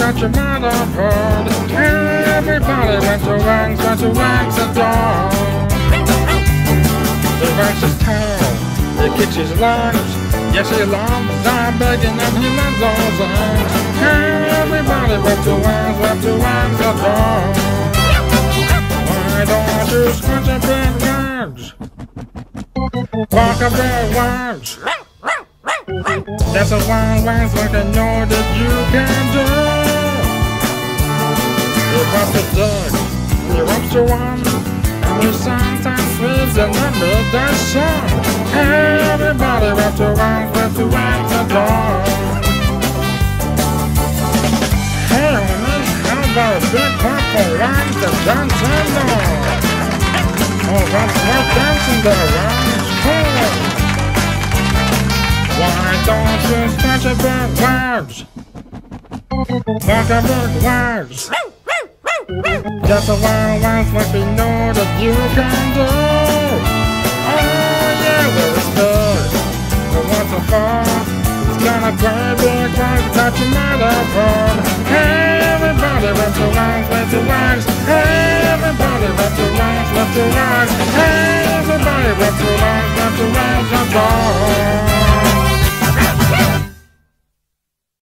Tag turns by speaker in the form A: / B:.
A: that you might have heard. Everybody went to wax the door. The wax his tail, he kicks his legs. Yes, he loves our begging and he loves those eggs. Everybody went to wax the door. Why don't you scratch a big legs? Walk a big legs. That's a wild wax like I know that you can do. You bust a dog, you up to one, and you sometimes sleeps in the midday sun. Everybody went to wax the door. Hey, honey, how about a big clap for wax the dancing door? Oh, that's like dancing there, wax, cool. Why don't you stretch a big legs? Walk a big legs. Just a wild wax like we know that you can do. Oh yeah, there is good. But what's a fun? It's gonna play big legs that you might have heard. Everybody went to wax. Everybody went to wax. Everybody went to wax.